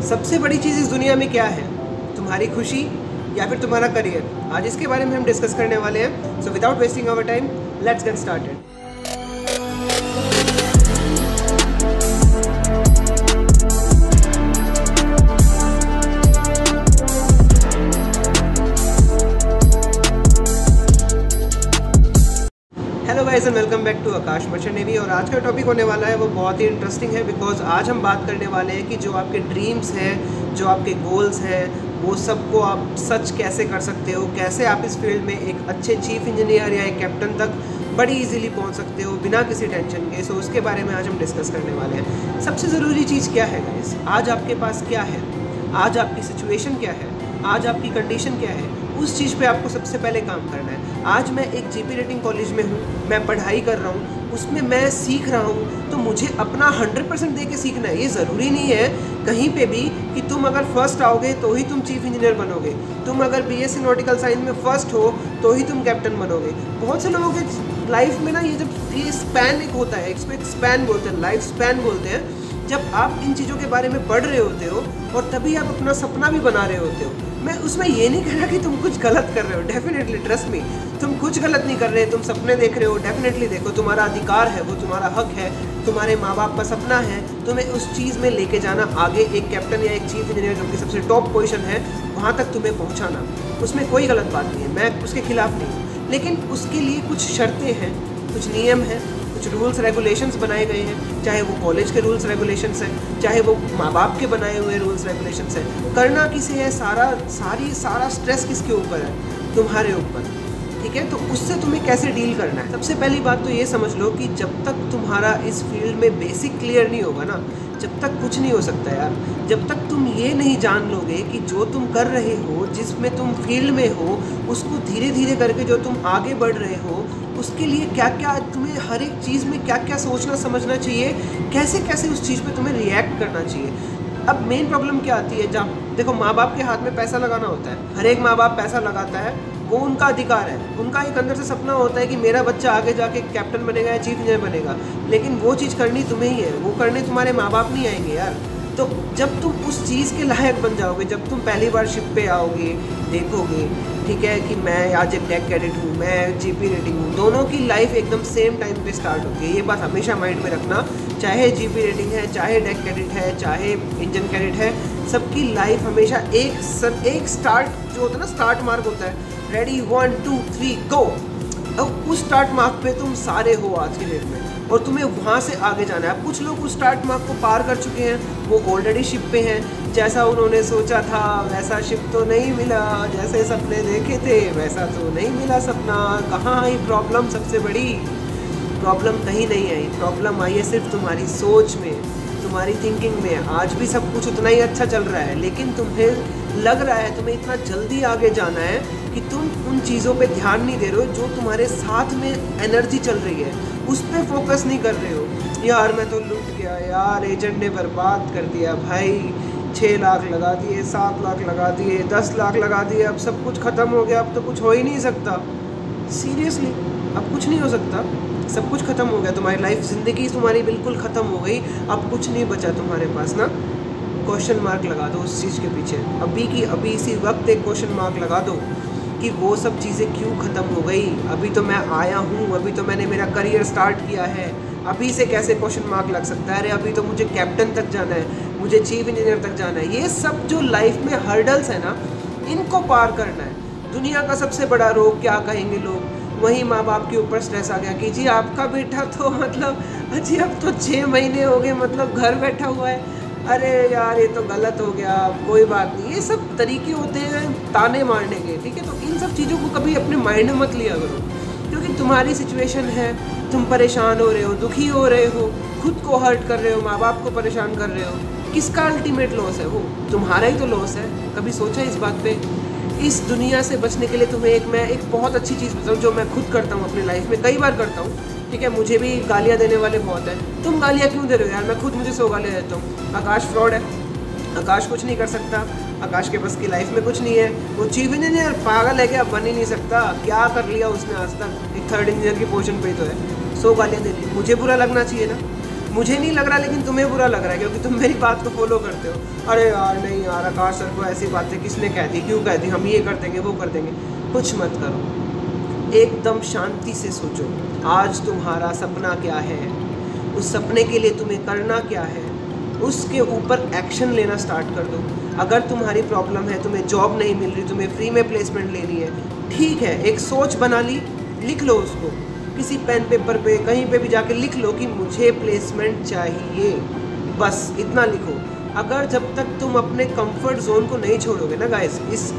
सबसे बड़ी चीज़ इस दुनिया में क्या है? तुम्हारी खुशी या फिर तुम्हारा करियर? आज इसके बारे में हम डिस्कस करने वाले हैं। So without wasting our time, let's get started. Hello guys and welcome back to Aakash Merchant. और आज का टॉपिक होने वाला है वो बहुत ही इंटरेस्टिंग है, बिकॉज आज हम बात करने वाले हैं कि जो आपके ड्रीम्स हैं, जो आपके गोल्स हैं, वो सबको आप सच कैसे कर सकते हो, कैसे आप इस फील्ड में एक अच्छे चीफ इंजीनियर या एक कैप्टन तक बड़ी इजीली पहुंच सकते हो बिना किसी टेंशन के। सो उसके बारे में आज हम डिस्कस करने वाले हैं। सबसे ज़रूरी चीज़ क्या है गाइस? आज आपके पास क्या है, आज आपकी सिचुएशन क्या है, आज आपकी कंडीशन क्या है, उस चीज़ पे आपको सबसे पहले काम करना है। आज मैं एक जीपी रेटिंग कॉलेज में हूँ, मैं पढ़ाई कर रहा हूँ, उसमें मैं सीख रहा हूँ, तो मुझे अपना 100% दे के सीखना है। ये ज़रूरी नहीं है कहीं पे भी कि तुम अगर फर्स्ट आओगे तो ही तुम चीफ इंजीनियर बनोगे, तुम अगर बीएससी नॉटिकल साइंस में फर्स्ट हो तो ही तुम कैप्टन बनोगे। बहुत से लोगों के लाइफ में ना ये स्पैन एक होता है, इसको एक स्पैन बोलते हैं, लाइफ स्पैन बोलते हैं। जब आप इन चीज़ों के बारे में पढ़ रहे होते हो और तभी आप अपना सपना भी बना रहे होते हो। मैं उसमें ये नहीं कह रहा कि तुम कुछ गलत कर रहे हो, डेफिनेटली ट्रस्ट मी, तुम कुछ गलत नहीं कर रहे। तुम सपने देख रहे हो, डेफिनेटली देखो, तुम्हारा अधिकार है, वो तुम्हारा हक है, तुम्हारे माँ बाप का सपना है तुम्हें उस चीज़ में लेके जाना आगे, एक कैप्टन या एक चीफ इंजीनियर जो कि सबसे टॉप पोजीशन है वहाँ तक तुम्हें पहुँचाना। उसमें कोई गलत बात नहीं है, मैं उसके खिलाफ नहीं हूँ, लेकिन उसके लिए कुछ शर्तें हैं, कुछ नियम हैं, कुछ रूल्स रेगुलेशंस बनाए गए हैं। चाहे वो कॉलेज के रूल्स रेगुलेशंस हैं, चाहे वो माँ बाप के बनाए हुए रूल्स रेगुलेशंस हैं। करना किसे है, सारा स्ट्रेस किसके ऊपर है? तुम्हारे ऊपर, ठीक है? तो उससे तुम्हें कैसे डील करना है? सबसे पहली बात तो ये समझ लो कि जब तक तुम्हारा इस फील्ड में बेसिक क्लियर नहीं होगा ना, जब तक कुछ नहीं हो सकता यार। जब तक तुम ये नहीं जान लोगे कि जो तुम कर रहे हो, जिसमें तुम फील्ड में हो, उसको धीरे धीरे करके जो तुम आगे बढ़ रहे हो, उसके लिए क्या क्या तुम्हें हर एक चीज़ में क्या क्या सोचना समझना चाहिए, कैसे कैसे उस चीज़ पे तुम्हें रिएक्ट करना चाहिए। अब मेन प्रॉब्लम क्या आती है? जब देखो, माँ बाप के हाथ में पैसा लगाना होता है, हर एक माँ बाप पैसा लगाता है, वो उनका अधिकार है, उनका एक अंदर से सपना होता है कि मेरा बच्चा आगे जाके कैप्टन बनेगा या चीफ इंजीनियर बनेगा, लेकिन वो चीज़ करनी तुम्हें ही है, वो करने तुम्हारे माँ बाप नहीं आएंगे यार। तो जब तुम उस चीज़ के लायक बन जाओगे, जब तुम पहली बार शिप पे आओगे, देखोगे, ठीक है, कि मैं आज एक डेक कैडेट हूँ, मैं जीपी रेटिंग हूँ, दोनों की लाइफ एकदम सेम टाइम पे स्टार्ट होती है। ये बात हमेशा माइंड में रखना, चाहे जीपी रेटिंग है, चाहे डेक कैडेट है, चाहे इंजन कैडेट है, सबकी लाइफ हमेशा एक स्टार्ट जो होता है ना, स्टार्ट मार्क होता है, रेडी 1 2 3 गो। अब उस स्टार्ट मार्क पे तुम सारे हो आज की डेट में, और तुम्हें वहाँ से आगे जाना है। अब कुछ लोग उस स्टार्ट मार्क को पार कर चुके हैं, वो ऑलरेडी शिप पे हैं, जैसा उन्होंने सोचा था वैसा शिप तो नहीं मिला, जैसे सपने देखे थे वैसा तो नहीं मिला सपना। कहाँ आई प्रॉब्लम? सबसे बड़ी प्रॉब्लम कहीं नहीं आई, प्रॉब्लम आई है सिर्फ तुम्हारी सोच में, तुम्हारी थिंकिंग में। आज भी सब कुछ उतना ही अच्छा चल रहा है, लेकिन तुम्हें लग रहा है, तुम्हें इतना जल्दी आगे जाना है कि तुम उन चीज़ों पे ध्यान नहीं दे रहे हो जो तुम्हारे साथ में एनर्जी चल रही है, उस पर फोकस नहीं कर रहे हो। यार मैं तो लूट गया यार, एजेंट ने बर्बाद कर दिया भाई, 6 लाख लगा दिए, 7 लाख लगा दिए, 10 लाख लगा दिए, अब सब कुछ ख़त्म हो गया, अब तो कुछ हो ही नहीं सकता। सीरियसली अब कुछ नहीं हो सकता, सब कुछ ख़त्म हो गया, तुम्हारी लाइफ, ज़िंदगी तुम्हारी बिल्कुल ख़त्म हो गई, अब कुछ नहीं बचा तुम्हारे पास ना। क्वेश्चन मार्क लगा दो उस चीज़ के पीछे, अभी की अभी इसी वक्त एक क्वेश्चन मार्क लगा दो कि वो सब चीज़ें क्यों ख़त्म हो गई। अभी तो मैं आया हूँ, अभी तो मैंने मेरा करियर स्टार्ट किया है, अभी से कैसे क्वेश्चन मार्क लग सकता है? अरे अभी तो मुझे कैप्टन तक जाना है, मुझे चीफ इंजीनियर तक जाना है। ये सब जो लाइफ में हर्डल्स है ना, इनको पार करना है। दुनिया का सबसे बड़ा रोग क्या कहेंगे लोग? वही माँ बाप के ऊपर स्ट्रेस आ गया कि जी आपका बेटा तो मतलब जी अब तो 6 महीने हो गए, मतलब घर बैठा हुआ है, अरे यार ये तो गलत हो गया, कोई बात नहीं। ये सब तरीके होते हैं ताने मारने के, ठीक है? तो इन सब चीज़ों को कभी अपने माइंड में मत लिया करो, क्योंकि तुम्हारी सिचुएशन है, तुम परेशान हो रहे हो, दुखी हो रहे हो, खुद को हर्ट कर रहे हो, माँ बाप को परेशान कर रहे हो। किसका अल्टीमेट लॉस है? वो तुम्हारा ही तो लॉस है। कभी सोचा इस बात पे? इस दुनिया से बचने के लिए तुम्हें मैं एक बहुत अच्छी चीज़ बताऊँ जो मैं खुद करता हूँ अपनी लाइफ में, कई बार करता हूँ, ठीक है? मुझे भी गालियाँ देने वाले बहुत हैं। तुम गालियाँ क्यों दे रहे हो यार? मैं खुद मुझे 100 गालियाँ देता हूँ। आकाश फ्रॉड है, आकाश कुछ नहीं कर सकता, आकाश के बस की लाइफ में कुछ नहीं है, वो चीफ इंजीनियर पागल है क्या, बन ही नहीं सकता, क्या कर लिया उसने आज तक, एक 3rd इंजीनियर की पोजीशन पे तो है, 100 गालियाँ दे ली। मुझे बुरा लगना चाहिए ना? मुझे नहीं लग रहा लेकिन तुम्हें बुरा लग रहा है क्योंकि तुम मेरी बात को फॉलो करते हो। अरे यार नहीं यार, आकाश सर को ऐसी बातें किसने कह दी, क्यों कह दी, हम ये कर देंगे वो कर देंगे। कुछ मत करो, एकदम शांति से सोचो आज तुम्हारा सपना क्या है, उस सपने के लिए तुम्हें करना क्या है, उसके ऊपर एक्शन लेना स्टार्ट कर दो। अगर तुम्हारी प्रॉब्लम है, तुम्हें जॉब नहीं मिल रही, तुम्हें फ्री में प्लेसमेंट लेनी है, ठीक है, एक सोच बना ली, लिख लो उसको किसी पेन पेपर पे, कहीं पे भी जाके लिख लो कि मुझे प्लेसमेंट चाहिए, बस इतना लिखो। अगर जब तक तुम अपने कंफर्ट जोन को नहीं छोड़ोगे ना गाइस,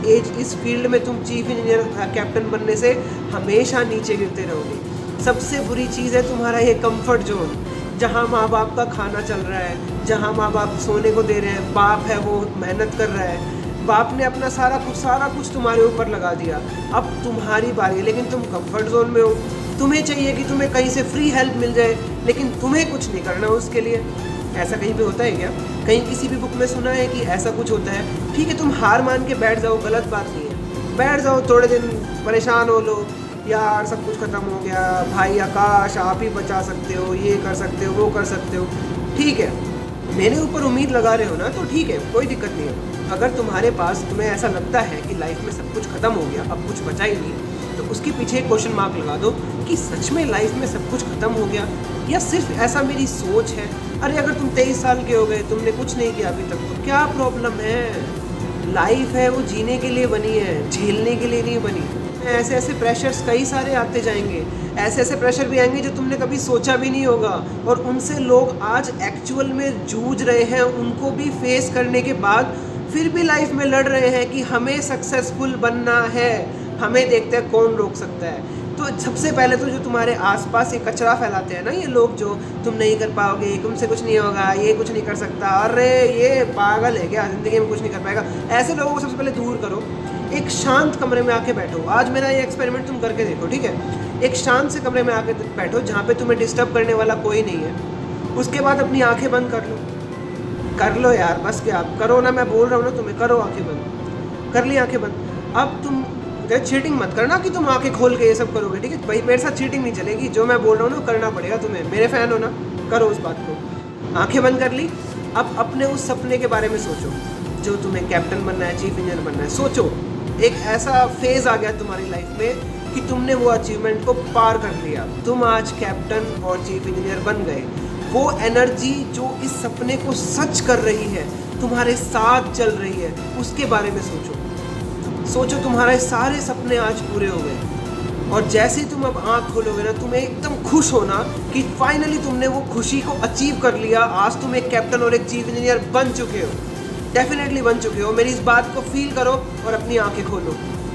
इस फील्ड में तुम चीफ इंजीनियर कैप्टन बनने से हमेशा नीचे गिरते रहोगे। सबसे बुरी चीज़ है तुम्हारा ये कंफर्ट जोन, जहाँ माँ बाप का खाना चल रहा है, जहाँ माँ बाप सोने को दे रहे हैं, बाप है वो मेहनत कर रहा है, बाप ने अपना सारा कुछ तुम्हारे ऊपर लगा दिया, अब तुम्हारी बारी है, लेकिन तुम कंफर्ट जोन में हो। तुम्हें चाहिए कि तुम्हें कहीं से फ्री हेल्प मिल जाए, लेकिन तुम्हें कुछ नहीं करना उसके लिए। ऐसा कहीं पे होता है क्या? कहीं किसी भी बुक में सुना है कि ऐसा कुछ होता है? ठीक है, तुम हार मान के बैठ जाओ, गलत बात नहीं है, बैठ जाओ, थोड़े दिन परेशान हो लो, यार सब कुछ ख़त्म हो गया, भाई आकाश आप ही बचा सकते हो, ये कर सकते हो, वो कर सकते हो, ठीक है, मेरे ऊपर उम्मीद लगा रहे हो ना, तो ठीक है, कोई दिक्कत नहीं है। अगर तुम्हारे पास, तुम्हें ऐसा लगता है कि लाइफ में सब कुछ ख़त्म हो गया, अब कुछ बचा ही नहीं, तो उसके पीछे एक क्वेश्चन मार्क लगा दो कि सच में लाइफ में सब कुछ ख़त्म हो गया या सिर्फ ऐसा मेरी सोच है। अरे अगर तुम 23 साल के हो गए, तुमने कुछ नहीं किया अभी तक, तो क्या प्रॉब्लम है? लाइफ है वो जीने के लिए बनी है, झेलने के लिए नहीं बनी। ऐसे ऐसे प्रेशर्स कई सारे आते जाएंगे, ऐसे ऐसे प्रेशर भी आएंगे जो तुमने कभी सोचा भी नहीं होगा, और उनसे लोग आज एक्चुअल में जूझ रहे हैं, उनको भी फेस करने के बाद फिर भी लाइफ में लड़ रहे हैं कि हमें सक्सेसफुल बनना है, हमें देखते हैं कौन रोक सकता है। तो सबसे पहले तो जो तुम्हारे आसपास ये कचरा फैलाते हैं ना ये लोग, जो तुम नहीं कर पाओगे, तुमसे कुछ नहीं होगा, ये कुछ नहीं कर सकता, अरे ये पागल है क्या, ज़िंदगी में कुछ नहीं कर पाएगा, ऐसे लोगों को सबसे पहले दूर करो। एक शांत कमरे में आके बैठो। आज मेरा ये एक्सपेरिमेंट तुम करके देखो, ठीक है? एक शांत से कमरे में आके बैठो जहाँ पे तुम्हें डिस्टर्ब करने वाला कोई नहीं है। उसके बाद अपनी आंखें बंद कर लो यार, बस क्या करो ना, मैं बोल रहा हूँ ना तुम्हें, करो आंखें बंद, कर ली आंखें बंद। अब तुम चीटिंग मत करना कि तुम आंखें खोल के ये सब करोगे, ठीक है भाई, मेरे साथ चीटिंग नहीं चलेगी, जो मैं बोल रहा हूँ ना करना पड़ेगा तुम्हें, मेरे फ़ैन हो ना, करो उस बात को। आंखें बंद कर ली, अब अपने उस सपने के बारे में सोचो जो तुम्हें कैप्टन बनना है, चीफ इंजीनियर बनना है। सोचो एक ऐसा फेज़ आ गया तुम्हारी लाइफ में कि तुमने वो अचीवमेंट को पार कर लिया, तुम आज कैप्टन और चीफ इंजीनियर बन गए। वो एनर्जी जो इस सपने को सच कर रही है, तुम्हारे साथ चल रही है, उसके बारे में सोचो। तुम्हारे सारे सपने आज पूरे हो गए, और जैसे तुम अब आँख खोलोगे ना, तुम्हें एकदम खुश होना कि फाइनली तुमने वो खुशी को अचीव कर लिया। आज तुम एक कैप्टन और एक चीफ इंजीनियर बन चुके हो, डेफिनेटली बन चुके हो। मेरी इस बात को फील करो और अपनी आंखें खोलो।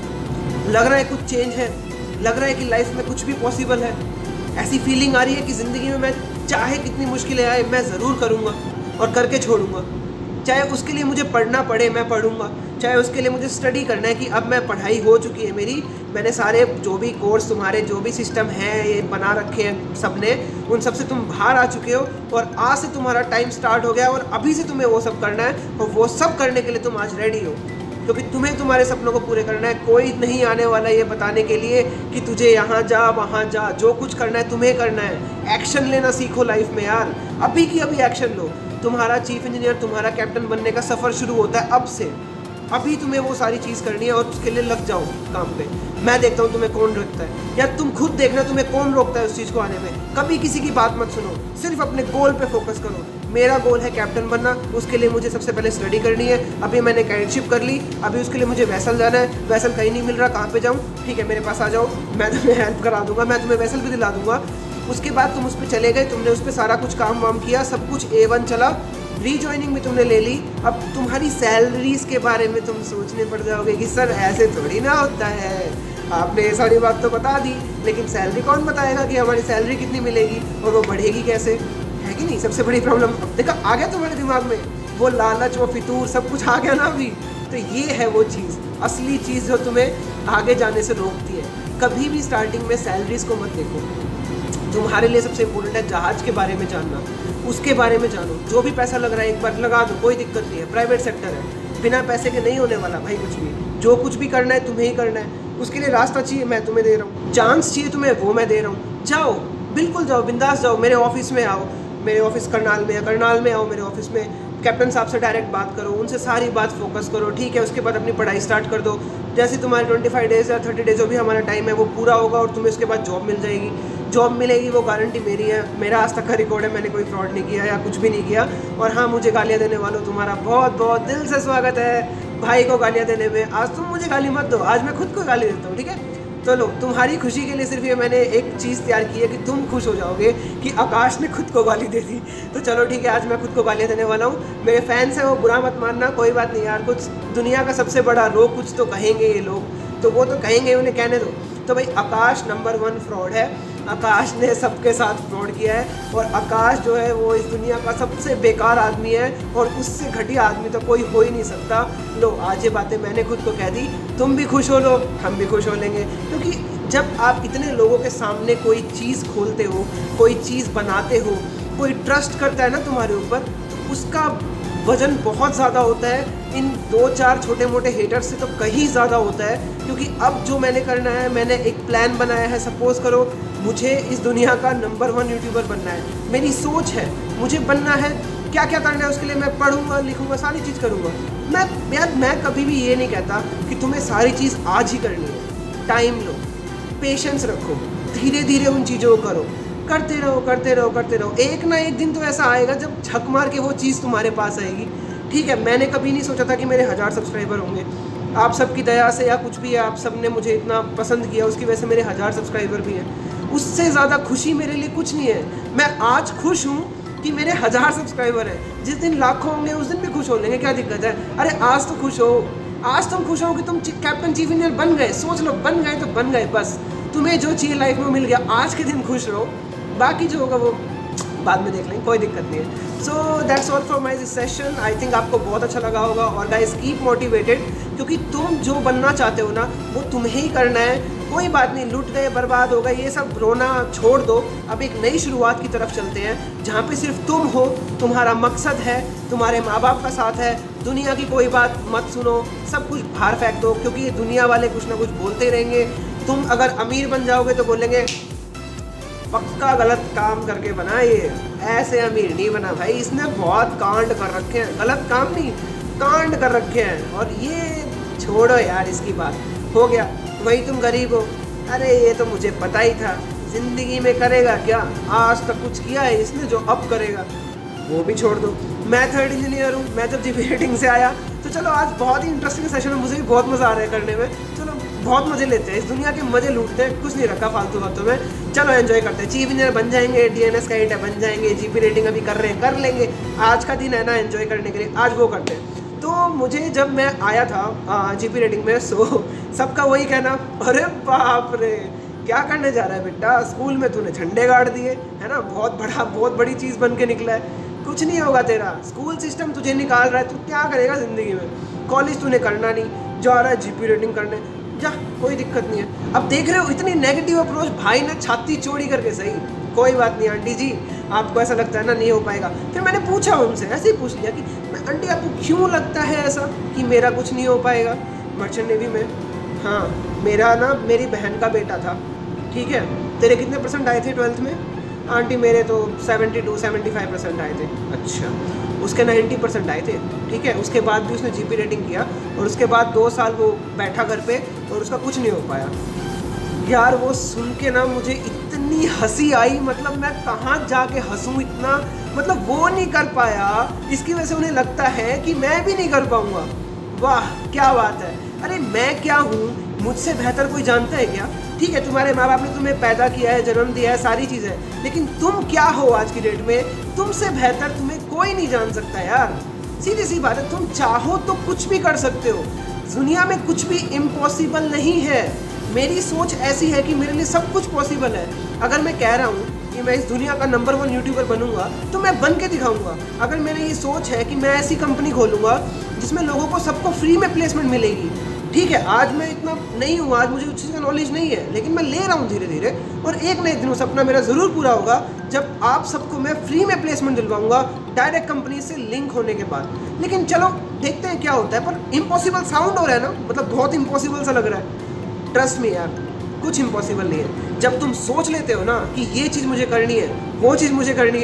लग रहा है कुछ चेंज है, लग रहा है कि लाइफ में कुछ भी पॉसिबल है, ऐसी फीलिंग आ रही है कि ज़िंदगी में मैं चाहे कितनी मुश्किलें आए मैं ज़रूर करूँगा और करके छोड़ूंगा। चाहे उसके लिए मुझे पढ़ना पड़े मैं पढ़ूंगा, चाहे उसके लिए मुझे स्टडी करना है कि अब मैं पढ़ाई हो चुकी है मेरी, मैंने सारे जो भी कोर्स, तुम्हारे जो भी सिस्टम हैं ये बना रखे हैं सबने, उन सब से तुम बाहर आ चुके हो और आज से तुम्हारा टाइम स्टार्ट हो गया और अभी से तुम्हें वो सब करना है, और वो सब करने के लिए तुम आज रेडी हो, क्योंकि तुम्हें तुम्हारे सपनों को पूरे करना है। कोई नहीं आने वाला ये बताने के लिए कि तुझे यहाँ जा वहाँ जा, जो कुछ करना है तुम्हें करना है। एक्शन लेना सीखो लाइफ में यार, अभी की अभी एक्शन लो। तुम्हारा चीफ इंजीनियर, तुम्हारा कैप्टन बनने का सफ़र शुरू होता है अब से। अभी तुम्हें वो सारी चीज़ करनी है और उसके लिए लग जाओ काम पे। मैं देखता हूँ तुम्हें कौन रोकता है, या तुम खुद देखना तुम्हें कौन रोकता है उस चीज़ को आने में। कभी किसी की बात मत सुनो, सिर्फ अपने गोल पे फोकस करो। मेरा गोल है कैप्टन बनना, उसके लिए मुझे सबसे पहले स्टडी करनी है। अभी मैंने कैडेटशिप कर ली, अभी उसके लिए मुझे वैसल जाना है। वैसल कहीं नहीं मिल रहा, कहाँ पे जाऊँ? ठीक है, मेरे पास आ जाओ, मैं तुम्हें हेल्प करा दूंगा, मैं तुम्हें वैसल भी दिला दूंगा। उसके बाद तुम उस पर चले गए, तुमने उस पर सारा कुछ काम वाम किया, सब कुछ A1 चला, रीजॉइनिंग भी तुमने ले ली। अब तुम्हारी सैलरीज के बारे में तुम सोचने पड़ जाओगे कि सर ऐसे थोड़ी ना होता है, आपने ये सारी बात तो बता दी, लेकिन सैलरी कौन बताएगा कि हमारी सैलरी कितनी मिलेगी और वो बढ़ेगी कैसे, है कि नहीं? सबसे बड़ी प्रॉब्लम अब देखा आ गया तुम्हारे दिमाग में, वो लालच, वो फितूर सब कुछ आ गया ना अभी। तो ये है वो चीज़, असली चीज़ जो तुम्हें आगे जाने से रोकती है। कभी भी स्टार्टिंग में सैलरीज को मत देखो। तुम्हारे लिए सबसे इम्पोर्टेंट है जहाज़ के बारे में जानना, उसके बारे में जानो। जो भी पैसा लग रहा है एक बार लगा दो, कोई दिक्कत नहीं है। प्राइवेट सेक्टर है, बिना पैसे के नहीं होने वाला भाई कुछ भी। जो कुछ भी करना है तुम्हें ही करना है, उसके लिए रास्ता चाहिए मैं तुम्हें दे रहा हूँ, चांस चाहिए तुम्हें वो मैं दे रहा हूँ। जाओ, बिल्कुल जाओ, बिंदास जाओ, मेरे ऑफिस में आओ, मेरे ऑफिस करनाल में है, करनाल में आओ मेरे ऑफिस में, कैप्टन साहब से डायरेक्ट बात करो, उनसे सारी बात फोकस करो, ठीक है। उसके बाद अपनी पढ़ाई स्टार्ट कर दो। जैसे तुम्हारे 25 डेज़ या 30 डेज़ जो भी हमारा टाइम है वो पूरा होगा और तुम्हें उसके बाद जॉब मिल जाएगी। जॉब मिलेगी वो गारंटी मेरी है, मेरा आज तक का रिकॉर्ड है, मैंने कोई फ्रॉड नहीं किया या कुछ भी नहीं किया। और हाँ, मुझे गालियाँ देने वालों तुम्हारा बहुत बहुत दिल से स्वागत है भाई को गालियाँ देने में। आज तुम मुझे गाली मत दो, आज मैं खुद को गाली देता हूँ, ठीक है। तो लो, तुम्हारी खुशी के लिए सिर्फ ये मैंने एक चीज़ तैयार की है कि तुम खुश हो जाओगे कि आकाश ने खुद को गाली दे दी। तो चलो ठीक है, आज मैं खुद को गालियाँ देने वाला हूँ। मेरे फैंस हैं वो बुरा मत मानना, कोई बात नहीं यार। कुछ दुनिया का सबसे बड़ा रोग कुछ तो कहेंगे ये लोग, तो वो तो कहेंगे, उन्हें कहने दो। तो भाई आकाश नंबर 1 फ्रॉड है। आकाश ने सबके साथ फ्रॉड किया है और आकाश जो है वो इस दुनिया का सबसे बेकार आदमी है और उससे घटिया आदमी तो कोई हो ही नहीं सकता। लो, आज ये बातें मैंने खुद को कह दी, तुम भी खुश हो लो, हम भी खुश हो लेंगे। क्योंकि जब आप इतने लोगों के सामने कोई चीज़ खोलते हो, कोई चीज़ बनाते हो, कोई ट्रस्ट करता है ना तुम्हारे ऊपर, तो उसका वज़न बहुत ज़्यादा होता है। इन 2-4 छोटे मोटे हेटर्स से तो कहीं ज़्यादा होता है। क्योंकि अब जो मैंने करना है, मैंने एक प्लान बनाया है। सपोज़ करो मुझे इस दुनिया का नंबर 1 यूट्यूबर बनना है, मेरी सोच है मुझे बनना है। क्या क्या करना है उसके लिए मैं पढ़ूंगा, लिखूंगा, सारी चीज़ करूंगा। मैं कभी भी ये नहीं कहता कि तुम्हें सारी चीज़ आज ही करनी है। टाइम लो, पेशेंस रखो, धीरे धीरे उन चीज़ों को करो, करते रहो करते रहो करते रहो। एक ना एक दिन तो ऐसा आएगा जब झक मार के वो चीज़ तुम्हारे पास आएगी, ठीक है। मैंने कभी नहीं सोचा था कि मेरे 1000 सब्सक्राइबर होंगे। आप सबकी दया से या कुछ भी है, आप सब ने मुझे इतना पसंद किया, उसकी वजह से मेरे 1000 सब्सक्राइबर भी हैं। उससे ज़्यादा खुशी मेरे लिए कुछ नहीं है। मैं आज खुश हूँ कि मेरे 1000 सब्सक्राइबर हैं। जिस दिन लाखों होंगे उस दिन भी खुश हो लेंगे, क्या दिक्कत है। अरे आज तो खुश हो, आज तुम खुश हो कि तुम कैप्टन चीफ इंजीनियर बन गए। सोच लो, बन गए तो बन गए, बस तुम्हें जो चाहिए लाइफ में मिल गया। आज के दिन खुश रहो, बाकी जो होगा वो बाद में देख लेंगे, कोई दिक्कत नहीं है। So that's all for my this session. I think आपको बहुत अच्छा लगा होगा। और गाइस, कीप मोटिवेटेड, क्योंकि तुम जो बनना चाहते हो ना वो तुम्हें ही करना है। कोई बात नहीं, लूट गए, बर्बाद हो गए, ये सब रोना छोड़ दो। अब एक नई शुरुआत की तरफ चलते हैं जहाँ पे सिर्फ तुम हो, तुम्हारा मकसद है, तुम्हारे माँ बाप का साथ है। दुनिया की कोई बात मत सुनो, सब कुछ बाहर फेंक दो, क्योंकि ये दुनिया वाले कुछ ना कुछ बोलते रहेंगे। तुम अगर अमीर बन जाओगे तो बोलेंगे पक्का गलत काम करके बना, ये ऐसे अमीर नहीं बना भाई, इसने बहुत कांड कर रखे हैं। गलत काम नहीं, कांड कर रखे हैं। और ये छोड़ो यार, इसकी बात हो गया। वही तुम गरीब हो, अरे ये तो मुझे पता ही था। ज़िंदगी में करेगा क्या, आज तक कुछ किया है इसने जो अब करेगा, वो भी छोड़ दो। मैं 3rd इंजीनियर हूँ। मैं जब जीपी रेटिंग से आया तो चलो आज बहुत ही इंटरेस्टिंग सेशन है, मुझे भी बहुत मज़ा आ रहा है करने में। चलो बहुत मज़े लेते हैं, इस दुनिया के मज़े लूटते हैं, कुछ नहीं रखा फालतू बातों में। चलो एंजॉय करते हैं। चीफ इंजीनियर बन जाएंगे, डीएनएस का एडिटर बन जाएंगे, जीपी रेटिंग अभी कर रहे हैं, कर लेंगे। आज का दिन है ना एंजॉय करने के लिए, आज वो करते हैं। तो मुझे जब मैं आया था जीपी रेटिंग में, सो सबका वही कहना, अरे बाप रे क्या करने जा रहा है बेटा, स्कूल में तूने झंडे गाड़ दिए है ना, बहुत बड़ी चीज़ बन के निकला है। कुछ नहीं होगा तेरा, स्कूल सिस्टम तुझे निकाल रहा है, तू क्या करेगा ज़िंदगी में। कॉलेज तूने करना नहीं, जा रहा है जीपी रेटिंग करने, जा, कोई दिक्कत नहीं है। अब देख रहे हो इतनी नेगेटिव अप्रोच, भाई ने छाती चौड़ी करके, सही, कोई बात नहीं आंटी जी, आपको ऐसा लगता है ना नहीं हो पाएगा। फिर मैंने पूछा उनसे, ऐसे ही पूछ लिया कि आंटी आपको क्यों लगता है ऐसा कि मेरा कुछ नहीं हो पाएगा मर्चेंट नेवी में। हाँ, मेरा ना मेरी बहन का बेटा था, ठीक है। तेरे कितने % आए थे 12th में? आंटी मेरे तो 72-75% आए थे। अच्छा, उसके 90% आए थे, ठीक है। उसके बाद भी उसने जीपी रेटिंग किया और उसके बाद 2 साल वो बैठा घर पे और उसका कुछ नहीं हो पाया। यार वो सुन के ना मुझे इतनी हंसी आई, मतलब मैं कहाँ जाके हंसूँ इतना, मतलब वो नहीं कर पाया, इसकी वजह से उन्हें लगता है कि मैं भी नहीं कर पाऊँगा। वाह क्या बात है। अरे मैं क्या हूँ, मुझसे बेहतर कोई जानता है क्या? ठीक है, तुम्हारे माँ बाप ने तुम्हें पैदा किया है, जन्म दिया है, सारी चीज़ें, लेकिन तुम क्या हो आज की डेट में? तुमसे बेहतर तुम्हें कोई नहीं जान सकता यार, सीधी सी बात है। तुम चाहो तो कुछ भी कर सकते हो, दुनिया में कुछ भी इम्पॉसिबल नहीं है। मेरी सोच ऐसी है कि मेरे लिए सब कुछ पॉसिबल है। अगर मैं कह रहा हूँ कि मैं इस दुनिया का नंबर 1 यूट्यूबर बनूंगा तो मैं बन के दिखाऊंगा। अगर मेरी ये सोच है कि मैं ऐसी कंपनी खोलूंगा जिसमें लोगों को सबको फ्री में प्लेसमेंट मिलेगी, ठीक है। आज मैं इतना नहीं हूँ, आज मुझे उस चीज़ का नॉलेज नहीं है, लेकिन मैं ले रहा हूँ धीरे धीरे, और एक ना एक दिन वो सपना मेरा ज़रूर पूरा होगा जब आप सबको मैं फ्री में प्लेसमेंट दिलवाऊंगा डायरेक्ट कंपनी से लिंक होने के बाद। लेकिन चलो देखते हैं क्या होता है। पर इम्पॉसिबल साउंड हो रहा है ना, मतलब बहुत इम्पॉसिबल सा लग रहा है। ट्रस्ट मी यार, कुछ इम्पॉसिबल नहीं है। जब तुम सोच लेते हो ना कि ये चीज़ मुझे करनी है, वो चीज़ मुझे करनी है,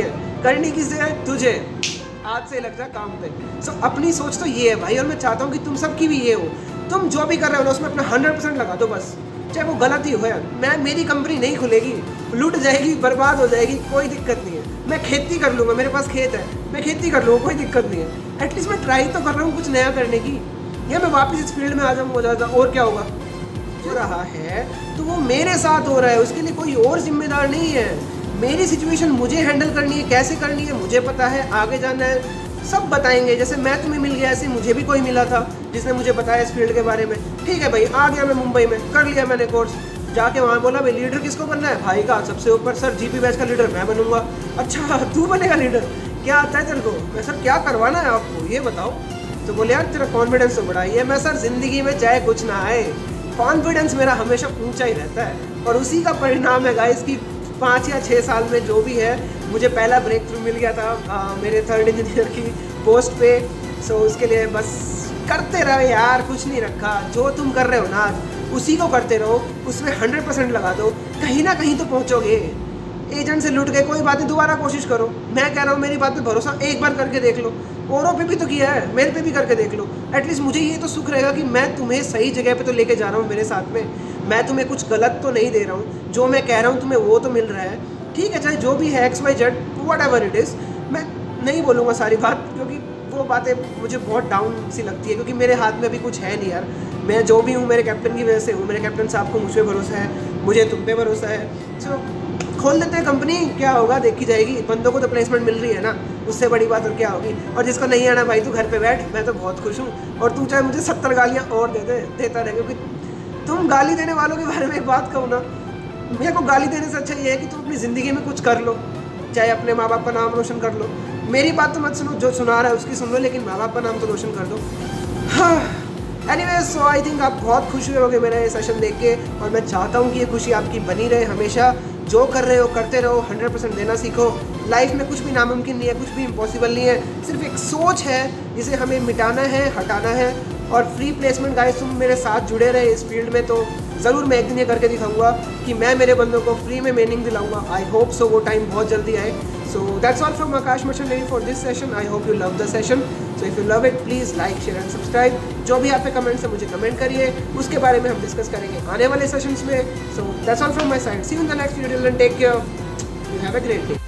करनी किसे है? तुझे। आज से लग जा काम पे। सो अपनी सोच तो ये है भाई, और मैं चाहता हूँ कि तुम सबकी भी ये हो। तुम जो भी कर रहे हो ना उसमें अपना 100% लगा दो बस, चाहे वो गलत ही हो यार। मेरी कंपनी नहीं खुलेगी, लूट जाएगी, बर्बाद हो जाएगी, कोई दिक्कत नहीं है। मैं खेती कर लूँगा, मेरे पास खेत है, मैं खेती कर लूँगा, कोई दिक्कत नहीं है। एटलीस्ट मैं ट्राई तो कर रहा हूँ कुछ नया करने की। या मैं वापस इस फील्ड में आ जाऊँ, हो जाता, और क्या होगा। जो रहा है तो वो मेरे साथ हो रहा है, उसके लिए कोई और जिम्मेदार नहीं है। मेरी सिचुएशन मुझे हैंडल करनी है, कैसे करनी है मुझे पता है, आगे जाना है सब बताएंगे। जैसे मैं तुम्हें मिल गया ऐसे मुझे भी कोई मिला था जिसने मुझे बताया इस फील्ड के बारे में। ठीक है भाई, आ गया मैं मुंबई में, कर लिया मैंने कोर्स, जाके वहाँ बोला भाई लीडर किसको बनना है? भाई का सबसे ऊपर, सर जीपी बैच का लीडर मैं बनूंगा। अच्छा तू बनेगा लीडर, क्या आता है तेरे को? मैं सर क्या करवाना है आपको ये बताओ। तो बोले यार तेरा कॉन्फिडेंस तो बढ़ाई है। मैं सर ज़िंदगी में चाहे कुछ ना आए, कॉन्फिडेंस मेरा हमेशा ऊंचा ही रहता है, और उसी का परिणाम है गाइस कि 5 या 6 साल में जो भी है, मुझे पहला ब्रेक थ्रू मिल गया था मेरे 3rd इंजीनियर की पोस्ट पे। सो उसके लिए बस करते रहो यार, कुछ नहीं रखा। जो तुम कर रहे हो ना आज उसी को करते रहो, उसमें 100% लगा दो, कहीं ना कहीं तो पहुँचोगे। एजेंट से लूट गए कोई बात नहीं, दोबारा कोशिश करो। मैं कह रहा हूँ मेरी बात पे भरोसा एक बार करके देख लो, औरों पे भी तो किया है, मेरे पे भी करके देख लो। एटलीस्ट मुझे ये तो सुख रहेगा कि मैं तुम्हें सही जगह पे तो लेके जा रहा हूँ मेरे साथ में। मैं तुम्हें कुछ गलत तो नहीं दे रहा हूँ, जो मैं कह रहा हूँ तुम्हें वो तो मिल रहा है। ठीक है, चाहे जो भी है XYZ व्हाटएवर इट इज़। मैं नहीं बोलूँगा सारी बात, क्योंकि वो बातें मुझे बहुत डाउन सी लगती है, क्योंकि मेरे हाथ में अभी कुछ है नहीं यार। मैं जो भी हूँ मेरे कैप्टन की वजह से हूँ। मेरे कैप्टन साहब को मुझ पर भरोसा है, मुझे तुम पे भरोसा है। सो खोल देते हैं कंपनी, क्या होगा देखी जाएगी। बंदों को तो प्लेसमेंट मिल रही है ना, उससे बड़ी बात और क्या होगी। और जिसको नहीं आना भाई तू घर पे बैठ, मैं तो बहुत खुश हूँ। और तू चाहे मुझे 70 गालियाँ और देता रहे, क्योंकि तुम गाली देने वालों के बारे में एक बात कहूँ ना, मेरे को गाली देने से अच्छा ये है कि तुम अपनी ज़िंदगी में कुछ कर लो, चाहे अपने माँ बाप का नाम रोशन कर लो। मेरी बात तो मत सुनो, जो सुना रहा है उसकी सुन लो, लेकिन माँ बाप का नाम तो रोशन कर दो। हाँ एनीवेज, सो आई थिंक आप बहुत खुश हुए होंगे मेरा ये सेशन देख के, और मैं चाहता हूँ कि ये खुशी आपकी बनी रहे हमेशा। जो कर रहे हो करते रहो, 100% देना सीखो। लाइफ में कुछ भी नामुमकिन नहीं है, कुछ भी इम्पॉसिबल नहीं है, सिर्फ एक सोच है जिसे हमें मिटाना है, हटाना है। और फ्री प्लेसमेंट गाइस, तुम मेरे साथ जुड़े रहे इस फील्ड में तो ज़रूर मैं एक दिन ये करके दिखाऊंगा कि मैं मेरे बंदों को फ्री में मेनिंग दिलाऊंगा। आई होप सो, वो टाइम बहुत जल्दी आए। So that's all from Aakash Merchant for this session. I hope you love the session. So if you love it please like share and subscribe. जो भी आपके कमेंट्स है मुझे कमेंट करिए, उसके बारे में हम डिस्कस करेंगे आने वाले सेशंस में। So that's all from my side. See you in the next video and take care. You have a great day.